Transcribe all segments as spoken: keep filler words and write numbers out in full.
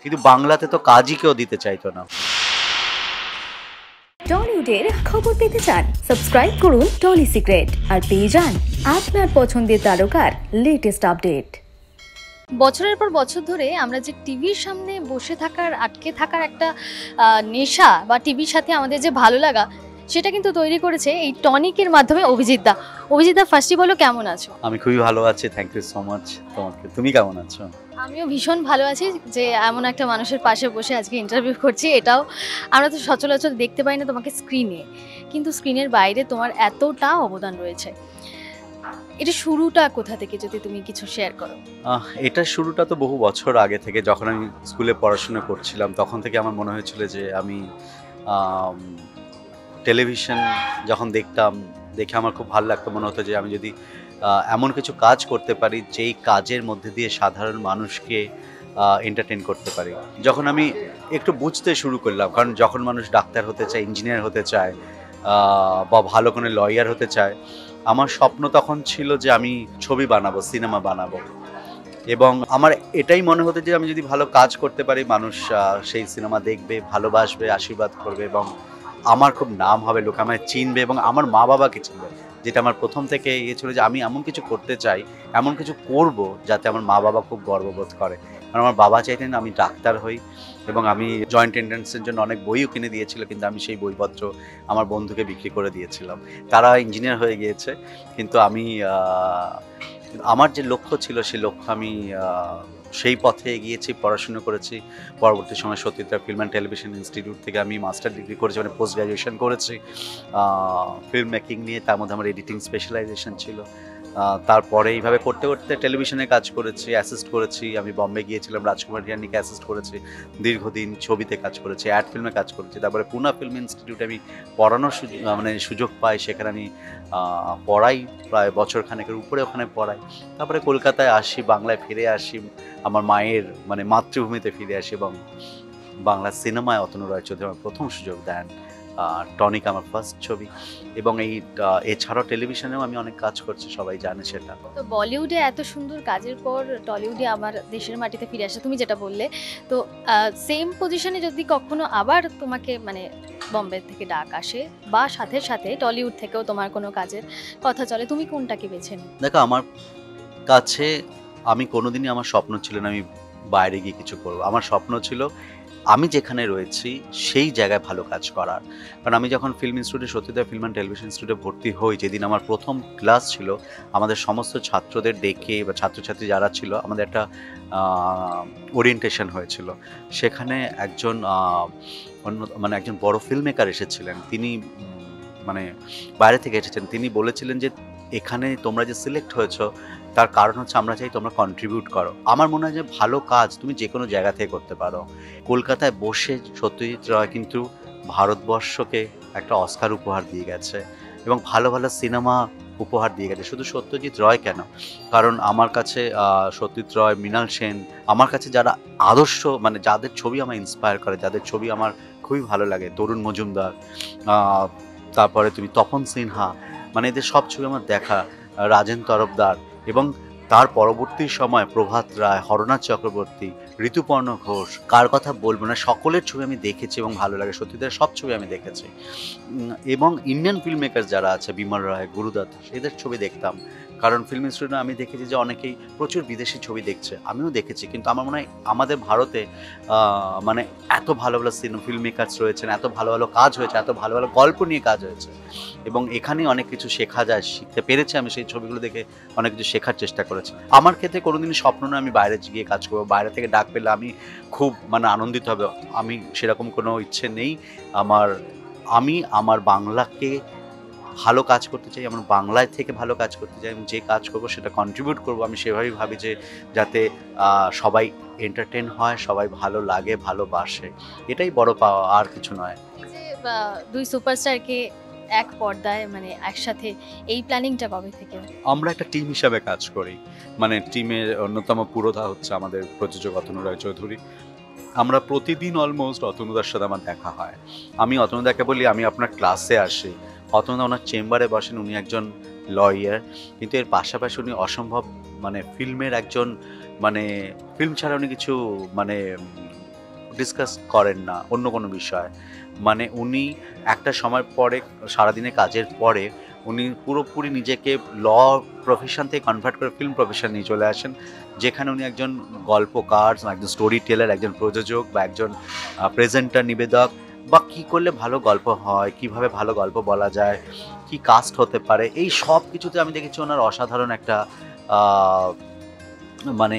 কিন্তু বাংলাতে তো কাজই কেউ দিতে চাইতো না। টলিউডের খবর পেতে চান, সাবস্ক্রাইব করুন টলি সিক্রেট আর পেয়ে যান আপনার পছন্দের তারকার লেটেস্ট আপডেট। বছরের পর বছর ধরে আমরা যে টিভির সামনে বসে থাকার, আটকে থাকার একটা নেশা বা টিভির সাথে আমাদের যে ভালো লাগা, সেটা কিন্তু তৈরি করেছে এই টনিকের মাধ্যমে অভিজিৎ দা। অভিজিৎ দা, ফার্স্টই বলো কেমন আছো? আমি খুবই ভালো আছি, থ্যাংক ইউ সো মাচ তোমাকে। তুমি কেমন আছো? আমিও ভীষণ ভালো আছি যে এমন একটা মানুষের পাশে বসে আজকে ইন্টারভিউ করছি। এটাও আমরা তো সচরাচর দেখতে পাই না তোমাকে স্ক্রিনে, কিন্তু স্ক্রিনের বাইরে তোমার এতটা অবদান রয়েছে। এটা শুরুটা কোথা থেকে, যদি তুমি কিছু শেয়ার করো? এটা শুরুটা তো বহু বছর আগে থেকে, যখন আমি স্কুলে পড়াশোনা করছিলাম তখন থেকে আমার মনে হয়েছিল যে আমি টেলিভিশন যখন দেখতাম, দেখে আমার খুব ভালো লাগতো। মনে হতো যে আমি যদি এমন কিছু কাজ করতে পারি যেই কাজের মধ্যে দিয়ে সাধারণ মানুষকে এন্টারটেইন করতে পারি। যখন আমি একটু বুঝতে শুরু করলাম, কারণ যখন মানুষ ডাক্তার হতে চায়, ইঞ্জিনিয়ার হতে চায় বা ভালো কোনো লয়ার হতে চায়, আমার স্বপ্ন তখন ছিল যে আমি ছবি বানাবো, সিনেমা বানাবো। এবং আমার এটাই মনে হতো যে আমি যদি ভালো কাজ করতে পারি, মানুষ সেই সিনেমা দেখবে, ভালোবাসবে, আশীর্বাদ করবে এবং আমার খুব নাম হবে, লোক আমায় চিনবে এবং আমার মা বাবাকে চিনবে। যেটা আমার প্রথম থেকে ইয়ে ছিল যে আমি এমন কিছু করতে চাই, এমন কিছু করব যাতে আমার মা বাবা খুব গর্ববোধ করে। কারণ আমার বাবা চাইতেন আমি ডাক্তার হই এবং আমি জয়েন্ট এন্ট্রান্সের জন্য অনেক বইও কিনে দিয়েছিল, কিন্তু আমি সেই বইপত্র আমার বন্ধুকে বিক্রি করে দিয়েছিলাম। তারা ইঞ্জিনিয়ার হয়ে গিয়েছে, কিন্তু আমি আমার যে লক্ষ্য ছিল সেই লক্ষ্য আমি সেই পথে এগিয়েছি, পড়াশুনো করেছি। পরবর্তী সময় সত্যিটা ফিল্ম অ্যান্ড টেলিভিশন ইনস্টিটিউট থেকে আমি মাস্টার ডিগ্রি করেছি, মানে পোস্ট গ্র্যাজুয়েশন করেছি ফিল্ম মেকিং নিয়ে। তার মধ্যে আমার এডিটিং স্পেশালাইজেশন ছিল। তারপরে এইভাবে করতে করতে টেলিভিশনে কাজ করেছি, অ্যাসিস্ট করেছি। আমি বম্বে গিয়েছিলাম, রাজকুমার হিরানিকে অ্যাসিস্ট করেছি, দীর্ঘদিন ছবিতে কাজ করেছি, অ্যাড ফিল্মে কাজ করেছি। তারপরে পুনা ফিল্ম ইনস্টিটিউটে আমি পড়ানোর সুযোগ মানে সুযোগ পাই, সেখানে আমি পড়াই প্রায় বছরখানেকের উপরে, ওখানে পড়াই। তারপরে কলকাতায় আসি, বাংলায় ফিরে আসি, আমার মায়ের মানে মাতৃভূমিতে ফিরে আসি এবং বাংলা সিনেমায় অতনু রায়চৌধুরী আমার প্রথম সুযোগ দেন। টনিক আমার ফার্স্ট ছবি এবং এই এছাড়াও টেলিভিশনেও আমি অনেক কাজ করছি, সবাই জানে সেটা। তো বলিউডে এত সুন্দর কাজের পর টলিউডে আমার দেশের মাটিতে ফিরে আসে, তুমি যেটা বললে, তো সেম পজিশনে যদি কখনো আবার তোমাকে মানে বম্বে থেকে ডাক আসে বা সাথে সাথে টলিউড থেকেও তোমার কোনো কাজের কথা চলে, তুমি কোনটাকে বেছে নিও? দেখো, আমার কাছে আমি কোনোদিনই আমার স্বপ্ন ছিল না আমি বাইরে গিয়ে কিছু করবো। আমার স্বপ্ন ছিল আমি যেখানে রয়েছি সেই জায়গায় ভালো কাজ করার। কারণ আমি যখন ফিল্ম ইনস্টিটিউটে, সত্যিটা ফিল্ম অ্যান্ড টেলিভিশন ইনস্টিটিউটে ভর্তি হই, যেদিন আমার প্রথম ক্লাস ছিল, আমাদের সমস্ত ছাত্রদের ডেকে বা ছাত্রছাত্রী যারা ছিল, আমাদের একটা ওরিয়েন্টেশন হয়েছিল। সেখানে একজন অন্য মানে একজন বড় ফিল্ম মেকার এসেছিলেন, তিনি মানে বাইরে থেকে এসেছেন। তিনি বলেছিলেন যে এখানে তোমরা যে সিলেক্ট হয়েছো তার কারণ হচ্ছে আমরা চাই তোমরা কন্ট্রিবিউট করো। আমার মনে হয় যে ভালো কাজ তুমি যে কোনো জায়গা থেকে করতে পারো। কলকাতায় বসে সত্যজিৎ রায় কিন্তু ভারতবর্ষকে একটা অস্কার উপহার দিয়ে গেছে এবং ভালো ভালো সিনেমা উপহার দিয়ে গেছে। শুধু সত্যজিৎ রায় কেন, কারণ আমার কাছে সত্যজিৎ রায়, মৃণাল সেন, আমার কাছে যারা আদর্শ, মানে যাদের ছবি আমার ইন্সপায়ার করে, যাদের ছবি আমার খুবই ভালো লাগে, তরুণ মজুমদার, তারপরে তুমি তপন সিনহা, মানে এদের সব ছবি আমার দেখা, রাজেন তরফদার এবং তার পরবর্তী সময় প্রভাত রায়, হরনাথ চক্রবর্তী, ঋতুপর্ণ ঘোষ, কার কথা বলবো না, সকলের ছবি আমি দেখেছি এবং ভালো লাগে। সত্যিদের সব ছবি আমি দেখেছি এবং ইন্ডিয়ান ফিল্ম মেকার যারা আছে, বিমল রায়, গুরুদত্ত, এদের ছবি দেখতাম। কারণ ফিল্ম ইনস্টিটিউটে আমি দেখেছি যে অনেকেই প্রচুর বিদেশি ছবি দেখছে, আমিও দেখেছি। কিন্তু আমার মনে হয় আমাদের ভারতে মানে এত ভালো ভালো সিনেমা ফিল্ম মেকার্স রয়েছেন, এত ভালো ভালো কাজ হয়েছে, এত ভালো ভালো গল্প নিয়ে কাজ হয়েছে এবং এখানেই অনেক কিছু শেখা যায়, শিখতে পেরেছি। আমি সেই ছবিগুলো দেখে অনেক কিছু শেখার চেষ্টা করেছি। আমার ক্ষেত্রে কোনোদিনই স্বপ্ন নয় আমি বাইরে গিয়ে কাজ করবো, বাইরে থেকে ডাক পেলে আমি খুব মানে আনন্দিত হবে, আমি সেরকম কোনো ইচ্ছে নেই আমার। আমি আমার বাংলাকে ভালো কাজ করতে চাই, আমার বাংলায় থেকে ভালো কাজ করতে চাই এবং যে কাজ করবো সেটা কন্ট্রিবিউট করবো। আমি সেভাবেই ভাবি যে যাতে সবাই এন্টারটেন হয়, সবাই ভালো লাগে, ভালোবাসে, এটাই বড় পাওয়া, আর কিছু নয়। যে দুই সুপারস্টারকে এক পর্দায় মানে একসাথে, এই প্ল্যানিংটা কবে থেকে? আমরা একটা টিম হিসাবে কাজ করি, মানে টিমের অন্যতম পুরোধা হচ্ছে আমাদের প্রযোজক অতনু রায়চৌধুরী। আমরা প্রতিদিন অলমোস্ট অতনুদার সাথে আমার দেখা হয়। আমি অতনুদাকে বলি আমি আপনার ক্লাসে আসি, অতনুদা ওনার চেম্বারে বসেন, উনি একজন লয়ার, কিন্তু এর পাশাপাশি উনি অসম্ভব মানে ফিল্মের একজন, মানে ফিল্ম ছাড়া উনি কিছু মানে ডিসকাস করেন না অন্য কোনো বিষয়। মানে উনি একটা সময় পরে, সারাদিনের কাজের পরে উনি পুরোপুরি নিজেকে ল প্রফেশন থেকে কনভার্ট করে ফিল্ম প্রফেশন নিয়ে চলে আসেন, যেখানে উনি একজন গল্পকার, একজন স্টোরি টেলার, একজন প্রযোজক বা একজন প্রেজেন্টার, নিবেদক, বা কী করলে ভালো গল্প হয়, কিভাবে ভালো গল্প বলা যায়, কি কাস্ট হতে পারে, এই সব কিছুতে আমি দেখেছি ওনার অসাধারণ একটা মানে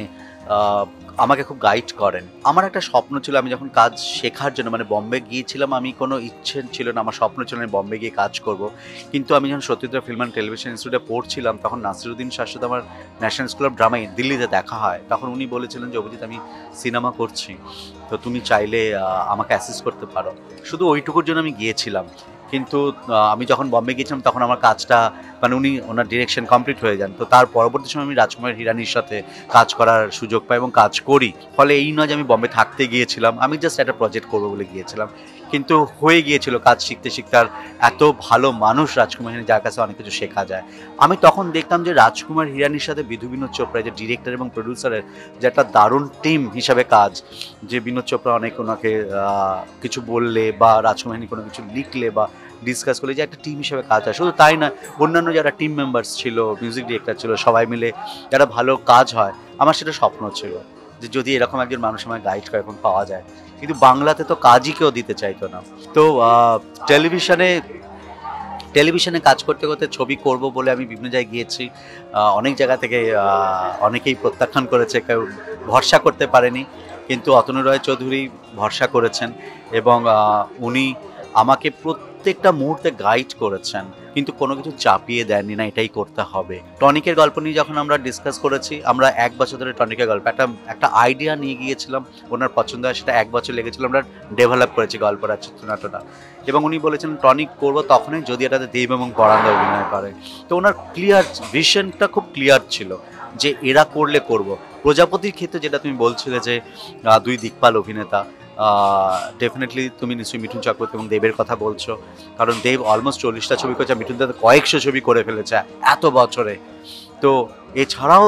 আমাকে খুব গাইড করেন। আমার একটা স্বপ্ন ছিল, আমি যখন কাজ শেখার জন্য মানে বম্বে গিয়েছিলাম, আমি কোনো ইচ্ছে ছিল না, আমার স্বপ্ন ছিল আমি বম্বে গিয়ে কাজ করব। কিন্তু আমি যখন সত্যজিৎ ফিল্ম অ্যান্ড টেলিভিশন ইনস্টিটিউটে পড়ছিলাম, তখন নাসিরুদ্দিন শাহর সাথে আমার ন্যাশনাল স্কুল অফ ড্রামায় দিল্লিতে দেখা হয়। তখন উনি বলেছিলেন যে অভিজিৎ, আমি সিনেমা করছি, তো তুমি চাইলে আমাকে অ্যাসিস্ট করতে পারো। শুধু ওইটুকুর জন্য আমি গিয়েছিলাম। কিন্তু আমি যখন বম্বে গিয়েছিলাম তখন আমার কাজটা মানে উনি ওনার ডিরেকশন কমপ্লিট হয়ে যান। তো তার পরবর্তী সময় আমি রাজকুমার হিরানির সাথে কাজ করার সুযোগ পাই এবং কাজ করি। ফলে এই নয় যে আমি বম্বে থাকতে গিয়েছিলাম, আমি জাস্ট একটা প্রজেক্ট করবো বলে গিয়েছিলাম, কিন্তু হয়ে গিয়েছিল কাজ শিখতে শিখতে। আর এত ভালো মানুষ রাজকুমার হিরানি, যার কাছে অনেক কিছু শেখা যায়। আমি তখন দেখতাম যে রাজকুমার হিরানির সাথে বিধু বিনোদ চোপড়া, যে ডিরেক্টর এবং প্রডিউসারের যে একটা দারুণ টিম হিসাবে কাজ, যে বিনোদ চোপড়া অনেক ওনাকে কিছু বললে বা রাজকুমার হিরানি কোনো কিছু লিখলে বা ডিসকাস করলে যে একটা টিম হিসেবে কাজ হয়। শুধু তাই না, অন্যান্য যারা টিম মেম্বার্স ছিল, মিউজিক ডিরেক্টর ছিল, সবাই মিলে যারা ভালো কাজ হয়, আমার সেটা স্বপ্ন ছিল যে যদি এরকম একজন মানুষ আমায় গাইড করে এখন পাওয়া যায়। কিন্তু বাংলাতে তো কাজই কেউ দিতে চাইতো না। তো টেলিভিশনে টেলিভিশনে কাজ করতে করতে ছবি করব বলে আমি বিভিন্ন জায়গায় গিয়েছি, অনেক জায়গা থেকে অনেকেই প্রত্যাখ্যান করেছে, কেউ ভরসা করতে পারেনি, কিন্তু অতনু রয় চৌধুরী ভরসা করেছেন এবং উনি আমাকে প্রত্যেকটা মুহূর্তে গাইড করেছেন, কিন্তু কোনো কিছু চাপিয়ে দেননি, না এটাই করতে হবে। টনিকের গল্প নিয়ে যখন আমরা ডিসকাস করেছি, আমরা এক বছর ধরে টনিকের গল্প একটা একটা আইডিয়া নিয়ে গিয়েছিলাম, ওনার পছন্দ হয়, সেটা এক বছর লেগেছিল, আমরা ডেভেলপ করেছি গল্পটা, চিত্রনাট্যটা। এবং উনি বলেছিলেন টনিক করবো তখনই যদি এটাতে দেব এবং পরান্দা অভিনয় করে। তো ওনার ক্লিয়ার ভিশনটা খুব ক্লিয়ার ছিল যে এরা করলে করব। প্রজাপতির ক্ষেত্রে যেটা তুমি বলছিলে যে দুই দিকপাল অভিনেতা, ডেফিনেটলি তুমি নিশ্চয়ই মিঠুন চক্রবর্তী এবং দেবের কথা বলছো, কারণ দেব অলমোস্ট চল্লিশটা ছবি করেছে, মিঠুন দাদা কয়েকশো ছবি করে ফেলেছে এত বছরে। তো এছাড়াও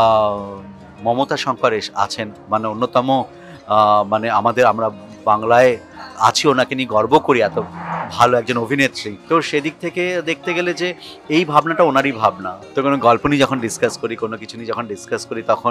মমতা শঙ্কর আছেন, মানে অন্যতম, মানে আমাদের আমরা বাংলায় আছি, ওনাকে নিয়ে গর্ব করি, এত ভালো একজন অভিনেত্রী। তো সেদিক থেকে দেখতে গেলে যে এই ভাবনাটা ওনারই ভাবনা। তো কোনো গল্প নিয়ে যখন ডিসকাস করি, কোনো কিছু নিয়ে যখন ডিসকাস করি, তখন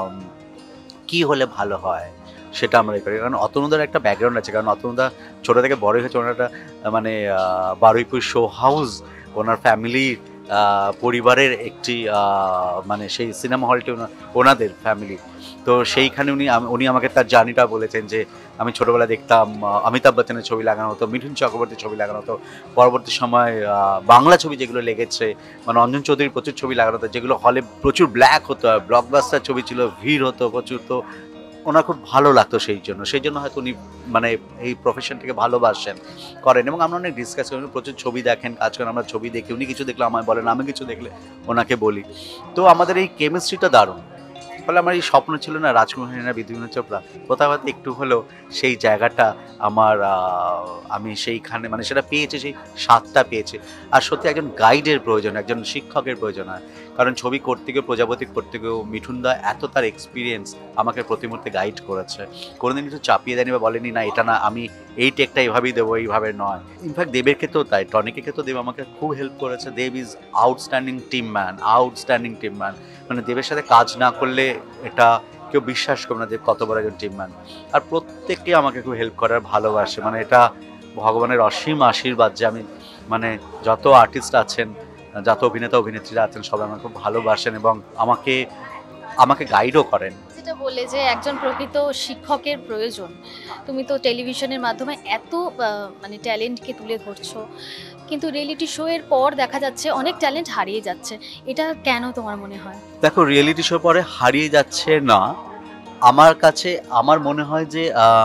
কি হলে ভালো হয় সেটা আমরা করি। কারণ অতনুদার একটা ব্যাকগ্রাউন্ড আছে, কারণ অতনুদা ছোটো থেকে বড় হয়েছে, ওনার একটা মানে বারুইপুর শো হাউস, ওনার ফ্যামিলি পরিবারের একটি মানে সেই সিনেমা হলটি ওনাদের ফ্যামিলি। তো সেইখানে উনি উনি আমাকে তার জার্নিটা বলেছেন যে আমি ছোটোবেলায় দেখতাম অমিতাভ বচ্চনের ছবি লাগানো হতো, মিঠুন চক্রবর্তীর ছবি লাগানো হতো, পরবর্তী সময় বাংলা ছবি যেগুলো লেগেছে, মানে অঞ্জন চৌধুরীর প্রচুর ছবি লাগানো হতো, যেগুলো হলে প্রচুর ব্ল্যাক হতো, ব্লকবাস্টার ছবি ছিল, ভিড় হতো প্রচুর। তো ওনার খুব ভালো লাগতো, সেই জন্য সেই জন্য হয়তো উনি মানে এই প্রফেশনটাকে ভালোবাসেন করেন। এবং আমরা অনেক ডিসকাস করি, প্রচুর ছবি দেখেন, কাজ করেন, আমরা ছবি দেখি, উনি কিছু দেখলে আমায় বলেন, আমি কিছু দেখলে ওনাকে বলি। তো আমাদের এই কেমিস্ট্রিটা দারুণ। ফলে আমার এই স্বপ্ন ছিল না রাজকুমার হিরানি, বিধু বিনোদ চোপড়া, কোথাও হয়তো একটু হলেও সেই জায়গাটা আমার, আমি সেইখানে মানে সেটা পেয়েছি, সেই স্বাদটা পেয়েছি। আর সত্যি একজন গাইডের প্রয়োজন, একজন শিক্ষকের প্রয়োজন হয়, কারণ ছবি করতে গিয়ে, প্রজাপতি করতে গিয়েও মিঠুনদা এত তার এক্সপিরিয়েন্স আমাকে প্রতি মুহূর্তে গাইড করেছে, কোনোদিন কিছু চাপিয়ে দেয়নি বা বলেনি না এটা না আমি এই টেকটা এইভাবেই দেবো, এইভাবে নয়। ইনফ্যাক্ট দেবের ক্ষেত্রেও তাই, টনিকের ক্ষেত্রেও দেব আমাকে খুব হেল্প করেছে। Dev is outstanding team man, outstanding team man. মানে দেবের সাথে কাজ না করলে এটা কেউ বিশ্বাস করবে না দেব কত বড় একজন টিম ম্যান। আর প্রত্যেককে আমাকে খুব হেল্প করার ভালোবাসে, মানে এটা ভগবানের অসীম আশীর্বাদ যে আমি মানে যত আর্টিস্ট আছেন, যত অভিনেতা অভিনেত্রীরা আছেন, সবাই আমাকে খুব ভালোবাসেন এবং আমাকে আমাকে গাইডও করেন। যেটা বলে যে একজন প্রকৃত শিক্ষকের প্রয়োজন, তুমি তো টেলিভিশনের মাধ্যমে এত মানে ট্যালেন্টকে তুলে ধরছো, কিন্তু রিয়েলিটি শো এর পর দেখা যাচ্ছে অনেক ট্যালেন্ট হারিয়ে যাচ্ছে, এটা কেন তোমার মনে হয়? দেখো, রিয়েলিটি শো পরে হারিয়ে যাচ্ছে না, আমার কাছে আমার মনে হয় যে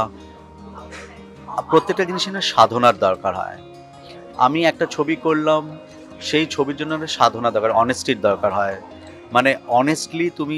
প্রত্যেকটা জিনিসের না সাধনার দরকার হয়। আমি একটা ছবি করলাম, সেই ছবির জন্য একটা সাধনা দরকার, অনেস্টির দরকার হয়। মানে অনেস্টলি তুমি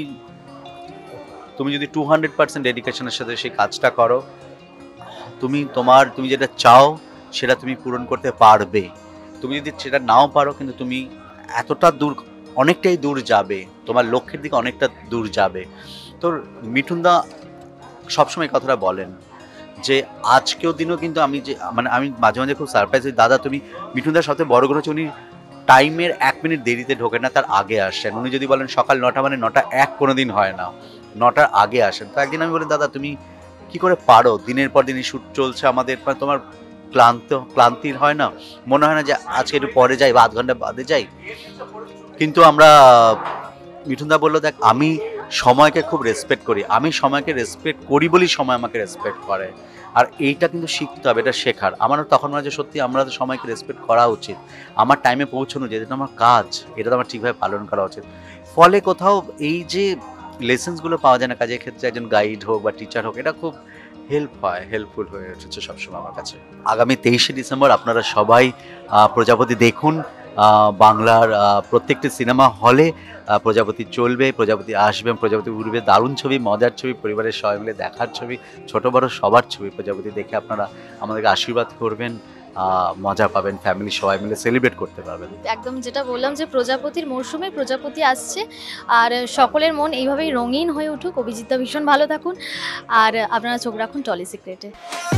তুমি যদি টু হান্ড্রেড পার্সেন্ট ডেডিকেশনের সাথে সেই কাজটা করো, তুমি তোমার তুমি যেটা চাও সেটা তুমি পূরণ করতে পারবে। তুমি যদি সেটা নাও পারো, কিন্তু তুমি এতটা দূর, অনেকটাই দূর যাবে, তোমার লক্ষ্যের দিকে অনেকটা দূর যাবে। তো মিঠুনদা সবসময় কথাটা বলেন যে আজকেও দিনও কিন্তু আমি যে মানে আমি মাঝে মাঝে খুব সারপ্রাইজ হই, দাদা তুমি মিঠুনদার সবচেয়ে বড় গুণ হচ্ছে উনি টাইমের এক মিনিট দেরিতে ঢোকেন না, তার আগে আসেন। উনি যদি বলেন সকাল নটা মানে নটা এক কোনো দিন হয় না, নটার আগে আসেন। তো একদিন আমি বলি দাদা তুমি কি করে পারো, দিনের পর দিন শ্যুট চলছে আমাদের, তোমার ক্লান্ত ক্লান্তির হয় না, মনে হয় না যে আজকে একটু পরে যাই বা আধ ঘন্টা বাদে যাই? কিন্তু আমরা মিঠুনদা বললো দেখ আমি সময়কে খুব রেসপেক্ট করি, আমি সময়কে রেসপেক্ট করি বলেই সময় আমাকে রেসপেক্ট করে। আর এইটা কিন্তু শিখতে হবে, এটা শেখার। আমারও তখন মনে হয় যে সত্যি আমরা তো সময়কে রেসপেক্ট করা উচিত, আমার টাইমে পৌঁছানো যেটা আমার কাজ, এটা তো আমার ঠিকভাবে পালন করা উচিত। ফলে কোথাও এই যে লেসেন্সগুলো পাওয়া যায় না কাজের ক্ষেত্রে, একজন গাইড হোক বা টিচার হোক, এটা খুব হেল্প হয়, হেল্পফুল হয়ে উঠেছে সবসময় আমার কাছে। আগামী তেইশে ডিসেম্বর আপনারা সবাই প্রজাপতি দেখুন। বাংলার প্রত্যেকটি সিনেমা হলে প্রজাপতি চলবে, প্রজাপতি আসবে, প্রজাপতি উঠবে, দারুণ ছবি, মজার ছবি, পরিবারের সবাই মিলে দেখার ছবি, ছোট বড় সবার ছবি। প্রজাপতি দেখে আপনারা আমাদেরকে আশীর্বাদ করবেন, মজা পাবেন, ফ্যামিলি সবাই মিলে সেলিব্রেট করতে পারবেন। একদম যেটা বললাম যে প্রজাপতির মরশুমে প্রজাপতি আসছে, আর সকলের মন এইভাবেই রঙিন হয়ে উঠুক। অভিজিৎদা ভীষণ ভালো থাকুন, আর আপনারা চোখ রাখুন টলি সিক্রেটে।